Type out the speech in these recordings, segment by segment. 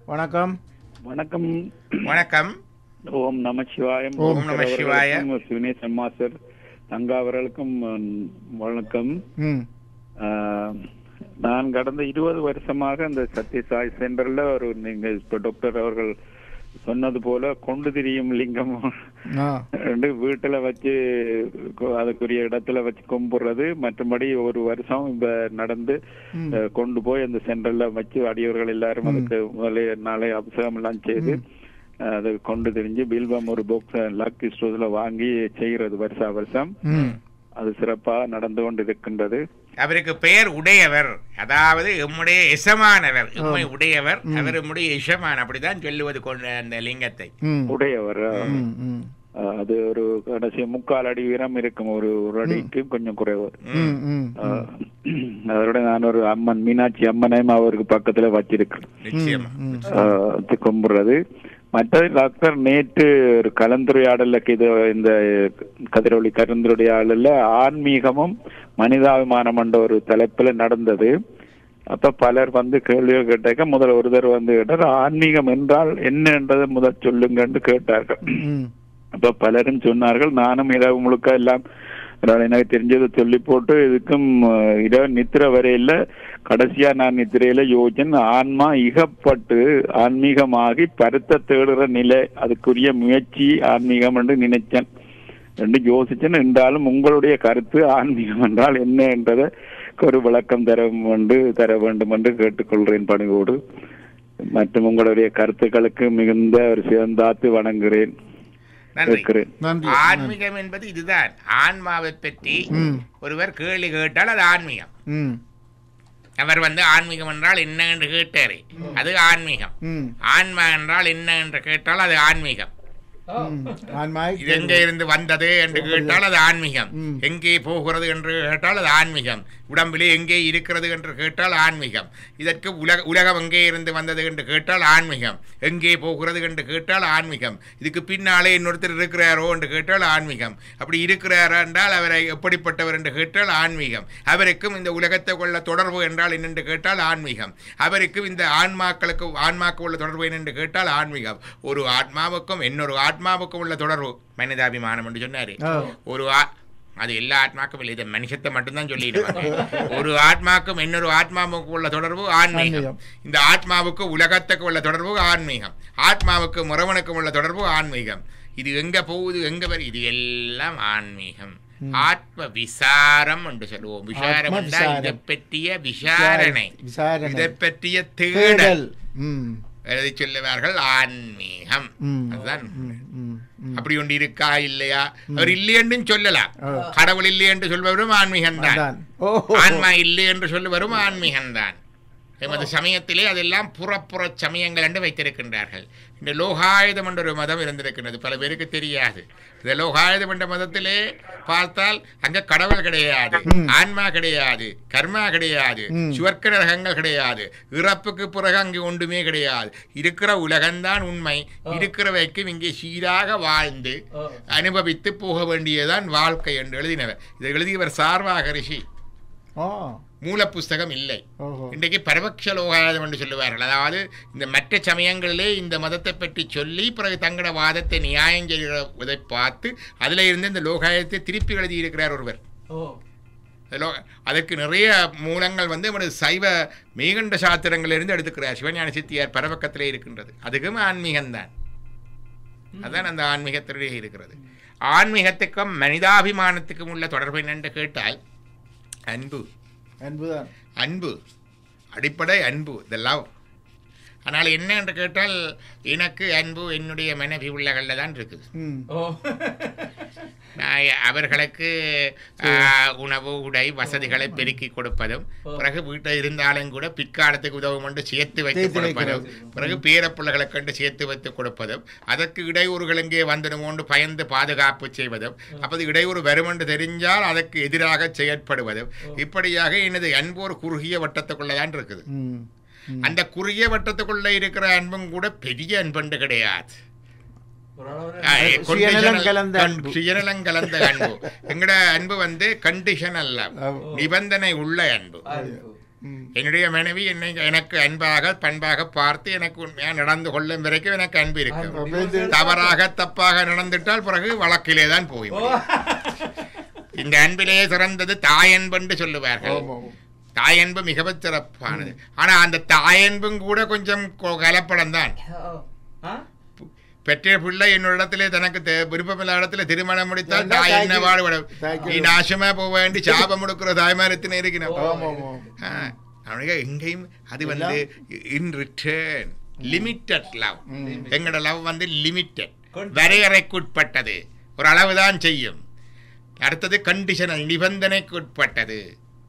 வணக்கம். வணக்கம். வணக்கம். ஓம் நம சிவாயம். ஓம் நம சிவாய. சுனேசன் மாஸ்டர் தங்கா அவர்களுக்கும் வணக்கம். நான் கடந்த 20 வருஷமாக இந்த சத்யசாய் சென்டர்ல நீங்க இப்ப டாக்டர் அவர்கள் சொன்னது போல கொண்டு திரியும் லிங்கம் வீட்டுல வச்சு அதுக்குரிய இடத்துல வச்சு கும்பிடுறது, மற்றபடி ஒரு வருஷம் இப்ப நடந்து கொண்டு போய் அந்த சென்டர்ல வச்சு அடியவர்கள் எல்லாரும் அதுக்கு முதலே நாளை அபிஷேகம் எல்லாம் செய்து அதை கொண்டு தெரிஞ்சு பில்பம் ஒரு பாக்ஸ் லக் ஸ்டோர்ஸ்ல வாங்கி செய்கிறது வருஷா வருஷம். அது சிறப்பாக நடந்து கொண்டு இருக்கின்றது. அவருக்கு பெயர் உடையவர், அதாவது எம்முடைய எசமானவர், எம்மை உடையவர், அவர் எம்முடைய எசமான், அப்படிதான் சொல்லுவது கொண்ட அந்த லிங்கத்தை. உடையவர் அது ஒரு கடைசி 3/4 அடி உயரம் இருக்கும், ஒரு அடிக்கு கொஞ்சம் குறைவு. அதோட நான் ஒரு அம்மன் மீனாட்சி அம்மனையும் அவருக்கு பக்கத்துல வச்சிருக்கேன் கும்பிடுறது. மற்றது டாக்டர் நேற்று ஒரு கலந்துரையாடல இந்த கதிரொலி கலந்துரையாடல ஆன்மீகமும் மனிதாபிமானம் என்ற ஒரு தலைப்புல நடந்தது. அப்ப பலர் கேள்விகள் கேட்டாக்க முதல் ஒருத்தர் கேட்டார், ஆன்மீகம் என்றால் என்ன என்றதை முதல் சொல்லுங்கன்னு கேட்டார்கள். அப்ப பலரும் சொன்னார்கள், நானும் இரவு முழுக்க எல்லாம் எனக்கு தெரிஞ்சதை சொல்லி போட்டு இதுக்கும் இரவு நித்திரை வரையில கடைசியா நான் நித்திரையில யோசிச்சேன், ஆன்மா இகப்பட்டு ஆன்மீகமாகி பருத்த தேடுற நிலை, அதுக்குரிய முயற்சி ஆன்மீகம் என்று நினைச்சேன் என்று யோசிச்சேன். என்றாலும் உங்களுடைய கருத்து ஆன்மீகம் என்றால் என்ன என்றதை ஒரு விளக்கம் தர வேண்டும் என்று கேட்டுக்கொள்கிறேன் பணிவோடு. மற்றும் உங்களுடைய கருத்துக்களுக்கு மிகுந்த ஒரு சிறந்தாத்து வணங்குகிறேன். ஆன்மீகம் என்பது இதுதான். ஆன்மாவை பற்றி ஒருவர் கேள்வி கேட்டால் அது ஆன்மீகம். அவர் ஆன்மீகம் என்றால் என்ன என்று கேட்டாரு, அது ஆன்மீகம். ஆன்மா என்றால் என்ன என்று கேட்டால் அது ஆன்மீகம். இது எங்கே இருந்து வந்தது என்று கேட்டால் அது ஆன்மீகம். எங்கே போகிறது என்று கேட்டால் அது ஆன்மீகம். உடம்பிலே எங்கே இருக்கிறது என்று கேட்டால் ஆன்மீகம். இதற்கு உலகம் எங்கே இருந்து வந்தது என்று கேட்டால் ஆன்மீகம். எங்கே போகிறது என்று கேட்டால் ஆன்மீகம். இதுக்கு பின்னாலே இன்னொருத்தர் இருக்கிறாரோ என்று கேட்டால் ஆன்மீகம். அப்படி இருக்கிறாரா என்றால் அவரை எப்படிப்பட்டவர் என்று கேட்டால் ஆன்மீகம். அவருக்கும் இந்த உலகத்தை உள்ள தொடர்பு என்றால் என்னென்று கேட்டால் ஆன்மீகம். அவருக்கும் இந்த ஆன்மாக்கு உள்ள தொடர்பு என்னென்று கேட்டால் ஆன்மீகம். ஒரு ஆத்மாவுக்கும் இன்னொரு ஆத்மாவுக்கும் உள்ள தொடர்பு மனிதாபிமானம் என்று சொன்னாரு. அது எல்லா ஆத்மாக்கும் இல்லை, இதை மனுஷத்தை மட்டும்தான் சொல்லிடுவாங்க. ஒரு ஆத்மாக்கும் இன்னொரு ஆத்மாவுக்கு உள்ள தொடர்பு ஆன்மீகம். இந்த ஆத்மாவுக்கு உலகத்துக்கு உள்ள தொடர்பு ஆன்மீகம். ஆத்மாவுக்கு முறவனுக்கு உள்ள தொடர்பு ஆன்மீகம். இது எங்க போகுது, எங்க வரும், இது எல்லாம் ஆன்மீகம். ஆத்ம விசாரம் என்று சொல்லுவோம். விசாரம் இதை பற்றிய விசாரணை, இதை பற்றிய தேடல் எழுதி சொல்லுவார்கள் ஆன்மீகம். அதுதான். அப்படி ஒன்று இருக்கா இல்லையா, அவர் இல்லை என்று சொல்லலாம். கடவுள் இல்லை என்று சொல்பவரும் ஆன்மீகம் தான். ஆன்மா இல்லை என்று சொல்லுவரும் ஆன்மீகம் தான். எமது சமயத்திலே அதெல்லாம் புறப்புற சமயங்கள் என்று வைத்திருக்கின்றார்கள். இந்த லோகாயுதம் என்ற ஒரு மதம் இருந்திருக்கின்றது, பல பேருக்கு தெரியாது. இந்த லோகாயுதம் என்ற மதத்திலே பார்த்தால் அங்க கடவுள் கிடையாது, ஆன்மா கிடையாது, கர்மா கிடையாது, சுவர்க்க நரகங்கள் கிடையாது, இறப்புக்கு பிறகு அங்கு ஒன்றுமே கிடையாது. இருக்கிற உலகம்தான் உண்மை. இருக்கிறவைக்கும் இங்கே சீராக வாழ்ந்து அனுபவித்து போக வேண்டியதான் வாழ்க்கை என்று எழுதினவர். இதை எழுதியவர் சார்வாக ரிஷி. மூல புஸ்தகம் இல்லை. இன்றைக்கு பரபக்ஷ லோகாயுதம் என்று சொல்லுவார்கள். அதாவது இந்த மற்ற சமயங்களிலே இந்த மதத்தை பற்றி சொல்லி பிறகு தங்களோட வாதத்தை நியாயம் செய்வதை பார்த்து அதில் இருந்து இந்த லோகாயுதத்தை திருப்பி எழுதி இருக்கிறார் ஒருவர். அதற்கு நிறைய மூலங்கள் நமது சைவ மேகண்ட சாத்திரங்களிலிருந்து எடுத்துக்கிறார். சிவஞான சித்தியார் பரபக்கத்திலே இருக்கின்றது. அதுக்கும் ஆன்மீகம்தான். அதுதான் அந்த ஆன்மீகத்திலே இருக்கிறது. ஆன்மீகத்துக்கும் மனிதாபிமானத்துக்கும் உள்ள தொடர்பு என்னென்று கேட்டால் அன்பு. அன்பு அடிப்படை அன்பு, த லவ். ஆனால் என்ன என்று கேட்டால் எனக்கு அன்பு என்னுடைய மனைவி உள்ளகளில் தான் இருக்குது. அவர்களுக்கு உணவு உடை வசதிகளை பெருக்கி கொடுப்பதும், பிறகு வீட்டில் இருந்தாலும் கூட பிற்காலத்துக்கு உதவும் என்று சேர்த்து வைத்து கொடுப்பதும், பிறகு பேரப்பிள்ளைகளை கண்டு சேர்த்து வைத்து கொடுப்பதும், அதற்கு இடையூறுகள் எங்கே வந்துடுமோன்று பயந்து பாதுகாப்பு செய்வதும், அப்போது இடையூறு வரும் என்று தெரிஞ்சால் அதற்கு எதிராக செயற்படுவதும், இப்படியாக எனது அன்பு ஒரு குறுகிய வட்டத்துக்குள்ளதான் இருக்குது. அந்த குறுகிய வட்டத்துக்குள்ள இருக்கிற அன்பும் கூட பெரிய அன்பு கிடையாது. சுயநலங்கலந்த அன்பு. எங்கட அன்பு கண்டிஷன் அல்ல, நிபந்தனை உள்ள அன்பு. என்னுடைய மனைவி என்னை எனக்கு அன்பாக பண்பாக பார்த்து எனக்கு உண்மையாக நடந்து கொள்ளும் வரைக்கும் எனக்கு அன்பு இருக்கும். தவறாக தப்பாக நடந்துட்டால் பிறகு வழக்கிலே தான் போய் இந்த அன்பிலேயே சிறந்தது தாயன்பு என்று சொல்லுவார்கள். தாயன்பு மிகவும் சிறப்பானது. ஆனா அந்த தாயன்பும் கூட கொஞ்சம் கலப்படம் தான். பெற்ற பிள்ளை என்னோட இடத்துல தனக்கு விருப்பமில்லாத இடத்துல திருமணம் முடித்தால் தாய் என்ன வாழ்விட நீ நாசமா போக வேண்டி சாபம் கொடுக்கிற தாய்மாரத்தின இருக்கணும். அவனுக்கு எங்கேயும் அது வந்து இன் ரிட்டர்ன் லிமிட்டட் லவ். எங்களோட லவ் வந்து லிமிட்டட், வரையறைக்குட்பட்டது, ஒரு அளவுதான் செய்யும். அடுத்தது கண்டிஷனல், நிபந்தனைக்கு உட்பட்டது.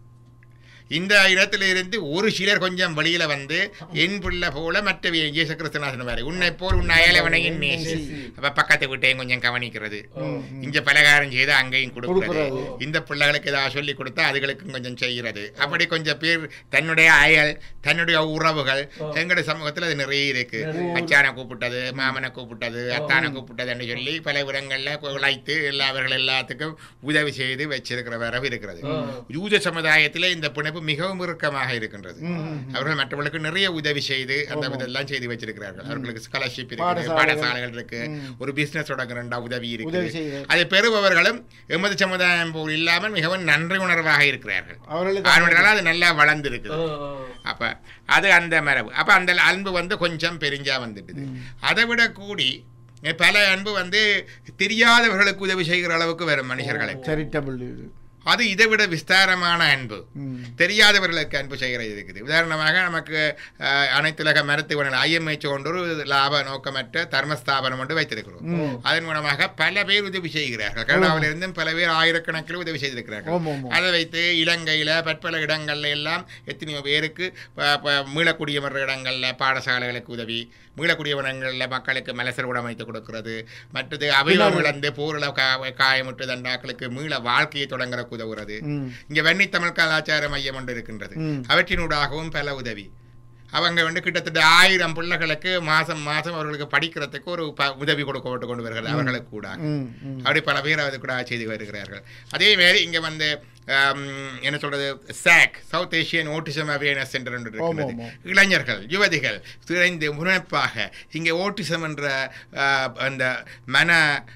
இந்த இடத்துல இருந்து ஒரு சிலர் கொஞ்சம் வெளியில வந்து என் பிள்ளை போல மற்ற இயேசு கிறிஸ்துநாதன் உன்னை போல் உன் அயலவனையும் நேசி, அப்ப பக்கத்து வீட்டையும் கொஞ்சம் கவனிக்கிறது, இங்க பலகாரம் செய்து அங்கேயும் கொடுக்கிறது, இந்த பிள்ளைகளுக்கு ஏதாவது சொல்லி கொடுத்தா அதுகளுக்கும் கொஞ்சம் செய்கிறது. அப்படி கொஞ்சம் பேர் தன்னுடைய அயல் தன்னுடைய உறவுகள் எங்களுடைய சமூகத்தில் அது நிறைய இருக்கு. அச்சானை கூப்பிட்டது, மாமனை கூப்பிட்டது, அத்தானை கூப்பிட்டதுன்னு சொல்லி பல இடங்கள்ல உழைத்து அவர்கள் எல்லாத்துக்கும் உதவி செய்து வச்சிருக்கிற வரவு இருக்கிறது. யூத சமுதாயத்தில் இந்த பிணைப்பு மிகவும் இறுக்கமாக இருக்கின்றது. அவர்கள் மற்றவர்களுக்கு நிறைய உதவி செய்து அந்த இதெல்லாம் செய்து வச்சிருக்கிறார்கள். அவர்களுக்கு ஸ்காலர்ஷிப் இருக்கு, பாடசாலைகள் இருக்கு, ஒரு பிசினஸ் தொடங்குற உதவி இருக்கு. அதை பெறுபவர்களும் எமது சமுதாயம் போல் இல்லாமல் மிகவும் நன்றி உணர்வாக இருக்கிறார்கள். அவர்களால் அது நல்லா வளர்ந்து இருக்குது. அப்ப அது அந்த மரபு. அப்ப அந்த அன்பு வந்து கொஞ்சம் பெரிஞ்சா வந்துடுது. அதை விட கூடி பல அன்பு வந்து தெரியாதவர்களுக்கு உதவி செய்கிற அளவுக்கு வரும் மனுஷர்களுக்கு. அது இதை விட விஸ்தாரமான அன்பு, தெரியாதவர்களுக்கு அன்பு செய்கிறது இருக்குது. உதாரணமாக நமக்கு அனைத்துலக மருத்துவ IMH கொண்டு ஒரு லாப நோக்கமற்ற தர்மஸ்தாபனம் ஒன்று வைத்திருக்கிறோம். அதன் மூலமாக பல பேர் உதவி செய்கிறார்கள். கனடாவிலிருந்தும் பல பேர் ஆயிரக்கணக்கில் உதவி செய்திருக்கிறார்கள். அதை வைத்து இலங்கையில் பற்பல இடங்கள்ல எல்லாம் எத்தனையோ பேருக்கு மீளக்குடியமர்ற இடங்கள்ல பாடசாலைகளுக்கு உதவி, மீளக்குடியவனங்களில் மக்களுக்கு மலசர் உடமைத்து கொடுக்கிறது, மற்றது அவையம் இழந்து போரில் காயமுற்று தண்டாக்களுக்கு மீள வாழ்க்கையை தொடங்குற உதவுகிறது. இங்க வெண்ணி தமிழ் கலாச்சார மையம் ஒன்று இருக்கின்றது. அவற்றினூடாகவும் பல உதவி. அவங்க வந்து கிட்டத்தட்ட 1000 பிள்ளைகளுக்கு மாசம் அவர்களுக்கு படிக்கிறதுக்கு ஒரு உதவி கொடுக்கப்பட்டு கொண்டு வருகிறது. அவர்களுக்கு கூட அப்படி பல பேர் அது கூட செய்து வருகிறார்கள். அதே மாதிரி இங்க வந்து என்ன சொல்றது, SAAC South Asian autism awareness centre ஒன்று இருக்கிறது. இளைஞர்கள் யுவதிகள் திரைந்து முனைப்பாக இங்கே ஓட்டிசம் என்ற அந்த மன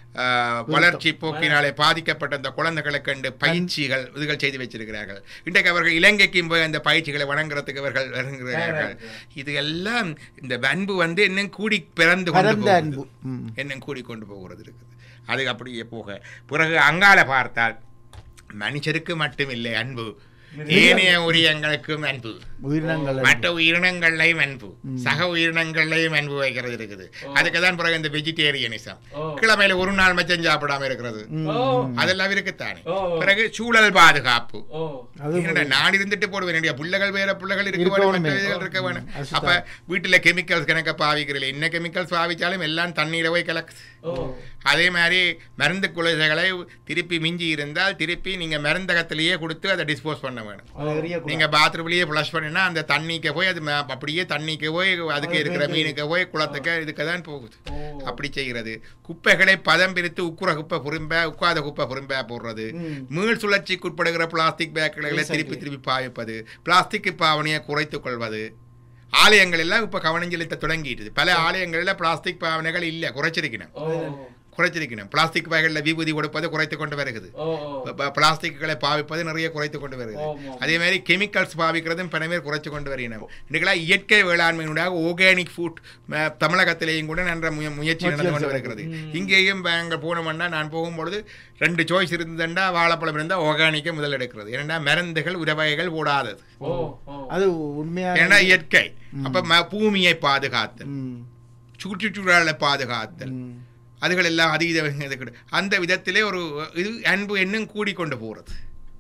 வளர்ச்சி போக்கினாலே பாதிக்கப்பட்ட அந்த குழந்தைகளை கண்டு பயிற்சிகள் இதுகள் செய்து வச்சிருக்கிறார்கள். இன்றைக்கு அவர்கள் இலங்கைக்கும் போய் அந்த பயிற்சிகளை வழங்குறதுக்கு அவர்கள் வருகிறார்கள். இது எல்லாம் இந்த அன்பு வந்து இன்னும் கூடி பிறந்து கொண்டு இன்னும் கூடி கொண்டு போகிறது இருக்குது. அது அப்படியே போக பிறகு அங்கால பார்த்தால் மனுஷருக்கு மட்டுமில்லை அன்பு, ஏனைய உயிரினங்களுக்கும் அன்பு, மற்ற உயிரினங்களையும் அன்பு, சக உயிரினங்களையும் அன்பு வைக்கிறது இருக்குது. அதுக்குதான் பிறகு இந்த வெஜிடேரியனிசம், கிழமையில ஒரு நாள் மச்சம் சாப்பிடாம இருக்கிறது, அதெல்லாம் இருக்குத்தானே. பிறகு சூழல் பாதுகாப்பு, நான் இருந்துட்டு போடுவேன், பிள்ளைகள் வேற பிள்ளைகள் இருக்க வேணும், மற்ற இதுகள் இருக்க வேணும். அப்ப வீட்டுல கெமிக்கல்ஸ் கணக்க பாவிக்கிறீங்க, என்ன கெமிக்கல்ஸ் பாவிச்சாலும் எல்லாம் தண்ணீர போய் கலக்குது. அதே மாதிரி மருந்து குலைகளை திருப்பி மிஞ்சி இருந்தால் திருப்பி நீங்க மருந்தகத்திலேயே கொடுத்து அதை டிஸ்போஸ் பண்ண வேணும். நீங்க பாத்ரூம்லயே ஃப்ளஷ் பண்ணினா அந்த தண்ணிக்கு போய் அது அப்படியே தண்ணிக்கு போய் அதுக்கு இருக்கிற மீனுக்கு போய் குளத்துக்கு இதுக்கு தான் போகுது. அப்படி செய்கிறது. குப்பைகளை பதம் பிரித்து உக்குற குப்பை புரிம்ப உட்காத குப்பை புரிம்ப போடுறது, மீள் சுழற்சிக்கு உட்படுகிற பிளாஸ்டிக் பேக்குகளை திருப்பி பாவிப்பது, பிளாஸ்டிக் பாவனையை குறைத்துக் கொள்வது. ஆலயங்கள் எல்லாம் இப்ப கவனம் செலுத்த தொடங்கிட்டு, பல ஆலயங்களில் பிளாஸ்டிக் பாவனைகள் இல்லை, குறைச்சிருக்கணும். பிளாஸ்டிக் பேக்களில் விபூதி கொடுப்பது குறைத்து கொண்டு வருகிறது. பிளாஸ்டிக்களை பாவிப்பது நிறைய குறைத்து கொண்டு வருகிறது. அதே மாதிரி கெமிக்கல்ஸ் பாவிக்கிறதும் பல பேர் குறைச்சு கொண்டு வருகிறோம். இன்னைக்கெல்லாம் இயற்கை வேளாண்மையினூடாக ஆர்கானிக் ஃபுட் தமிழகத்திலேயும் கூட நன்ற முயற்சி நடந்து கொண்டு வருகிறது. இங்கேயும் நாங்கள் போனோம்னா, நான் போகும்பொழுது 2 சாய்ஸ் இருந்ததுண்டா வாழைப்பழம் இருந்தால் ஆர்கானிக்கை முதல் எடுக்கிறது. ஏன்னா மருந்துகள் உரவகைகள் போடாதது, அது உண்மையாக ஏன்னா இயற்கை. அப்ப பூமியை பாதுகாத்தல், சுற்றுச்சூழலை பாதுகாத்தல், அதுகள் எல்லாம் அதிக அந்த விதத்திலே ஒரு இது அன்பு இன்னும் கூடிக்கொண்டு போறது.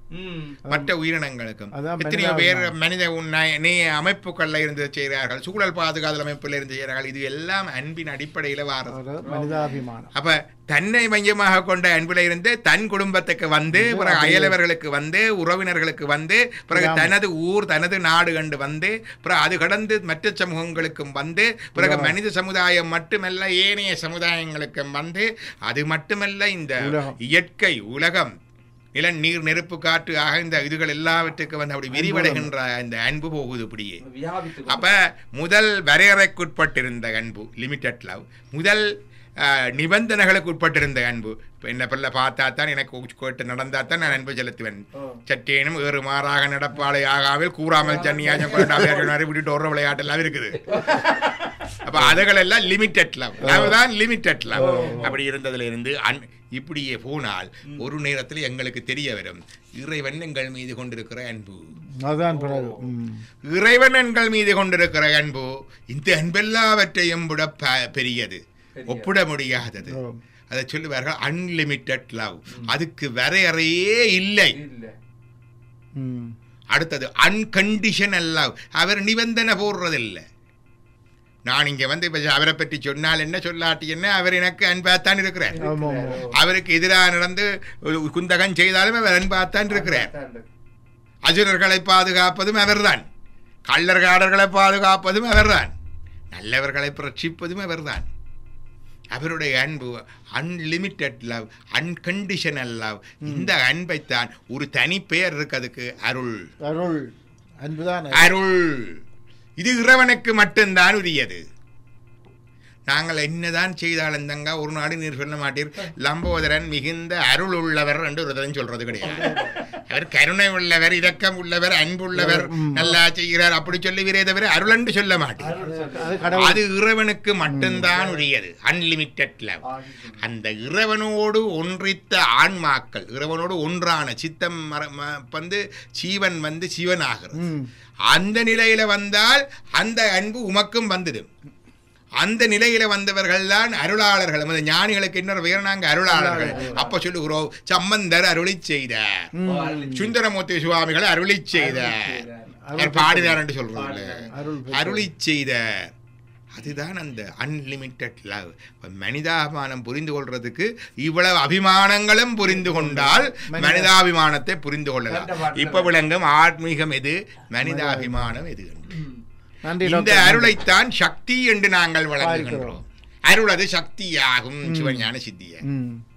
மற்ற உயிரினங்களுக்கும் எத்தனையோ பேர் மனித அமைப்புகள்ல இருந்து செய்கிறார்கள், சூழல் பாதுகாதல் அமைப்புல இருந்து செய்கிறார்கள். இது எல்லாம் அன்பின் அடிப்படையில வாரது. அப்ப தன்னை மையமாக கொண்ட அன்பில இருந்து தன் குடும்பத்துக்கு வந்து, பிறகு அயலவர்களுக்கு வந்து, உறவினர்களுக்கு வந்து, பிறகு தனது ஊர் தனது நாடு கண்டு வந்து, பிறகு அது கடந்து மற்ற சமூகங்களுக்கும் வந்து, பிறகு மனித சமுதாயம் மட்டுமல்ல ஏனைய சமுதாயங்களுக்கும் வந்து, அது மட்டுமல்ல இந்த இயற்கை உலகம் நில நீர் நெருப்பு காற்று ஆக இந்த இதுகள் எல்லாவற்றுக்கும் வந்து அப்படி விரிவடைகின்ற இந்த அன்பு போகுது இப்படியே. அப்ப முதல் வரையறைக்குட்பட்டிருந்த அன்பு லிமிட்டட் லவ், முதல் நிபந்தனைகளுக்கு உட்பட்டிருந்த அன்பு. இப்போ என்ன பிள்ளை பார்த்தா தான் எனக்கு கேட்டு நடந்தா தான் நான் அன்பு செலுத்துவேன். சற்றேனும் வேறு மாறாக நடப்பாளை ஆகாமல் கூறாமல் சன்னியாசம் விட்டுட்டு ஒரு விளையாட்டு எல்லாம் இருக்குது. அப்ப அதுகள் எல்லாம் லிமிட்டட் லவ், லவ் தான் லிமிட்டட் லவ். அப்படி இருந்ததுல இருந்து இப்படியே போனால் ஒரு நேரத்தில் எங்களுக்கு தெரிய வரும் இறைவன் எங்கள் மீது கொண்டிருக்கிற அன்பு. இறைவன் எங்கள் மீது கொண்டிருக்கிற அன்பு இந்த அன்பெல்லாவற்றையும் விட பெரியது, ஒப்பிட முடியாதது. அதை சொல்லுவார்கள் அன்லிமிட்டட் லவ். அதுக்கு வரையறையே இல்லை. அடுத்தது அன்கண்டிஷனல் லவ். அவர் நிபந்தனை போடுறதில்லை. நான் இங்க வந்து அவரை பற்றி சொன்னால் என்ன சொல்லாட்டி என்ன, அவர் எனக்கு அன்பாத்தான் இருக்கிறார். அவருக்கு எதிராக நடந்து குந்தகம் செய்தாலும் அவர் அன்பாத்தான் இருக்கிறார். அசுரர்களை பாதுகாப்பதும் அவர்தான், கள்ளர்காடர்களை பாதுகாப்பதும் அவர்தான், நல்லவர்களை ரட்சிப்பதும் அவர்தான். அவருடைய அன்பு அன்லிமிட்டட் லவ், அன்கண்டிஷனல் லவ். இந்த அன்பைத்தான் ஒரு தனி பெயர் இருக்கு அதுக்கு, அருள். அருள் அன்புதான் அருள். இது இறைவனுக்கு மட்டும்தான் உரியது. நாங்கள் என்னதான் செய்தாலும் தங்க ஒரு நாடு நீர் சொல்ல மாட்டீர் லம்போதரன் மிகுந்த அருள் உள்ளவர் என்று ஒரு சொல்றது கிடையாது. அவர் கருணை உள்ளவர், இரக்கம் உள்ளவர், அன்புள்ளவர், நல்லா செய்கிறார் அப்படி சொல்லுவீரே தவிர அருள் என்று சொல்ல மாட்டீர். அது இறைவனுக்கு மட்டும்தான் உரியது, அன்லிமிட்டட் லவ். அந்த இறைவனோடு ஒன்றித்த ஆன்மாக்கள், இறைவனோடு ஒன்றான சித்தம் வந்து ஜீவன் வந்து சிவனாகிறது. அந்த நிலையில வந்தால் அந்த அன்பு உமக்கும் வந்துடும். அந்த நிலையில வந்தவர்கள் தான் அருளாளர்கள். அந்த ஞானிகளுக்கு இன்னொரு வேற நாங்க அருளாளர்கள். அப்ப சொல்லுகிறோம் சம்பந்தர் அருளி செய்தார், சுந்தரமூர்த்தி சுவாமிகள் அருளி செய்தார், பாடினார் என்று சொல்றது அருளி செய்தார். அதுதான் அந்த அன்லிமிட்டட் லவ். மனிதாபிமானம் புரிந்து கொள்றதுக்கு இவ்வளவு அபிமானங்களும் புரிந்து கொண்டால் மனிதாபிமானத்தை புரிந்து கொள்ளலாம். இப்ப விளங்கும் ஆத்மீகம் எது, மனிதாபிமானம் எது. இந்த அருளைத்தான் சக்தி என்று நாங்கள் வழங்குகின்றோம். அருள் அது சக்தியாகும், சிவஞான சித்திய.